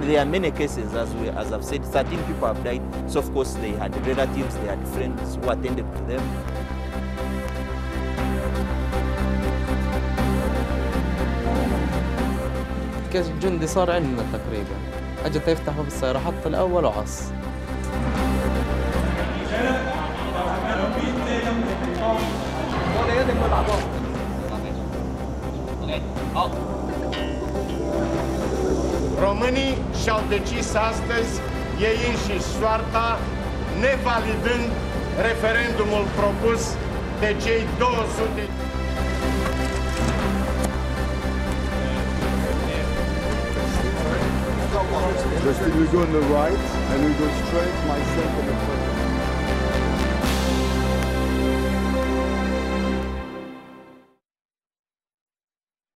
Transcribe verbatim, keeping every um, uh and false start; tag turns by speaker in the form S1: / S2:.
S1: And there are many cases, as we, as I've said, thirteen people have died. So of course they had relatives, they had friends who attended to them.
S2: كجندي صار عندنا تقريبا، اجى يفتحوا بالسيارة، حط الأول وعص.
S3: Românii și-au decis astăzi ei înșiși soarta, nevalidând referendumul propus de cei două sute.
S4: Just we go on the right and we go straight, myself on the front.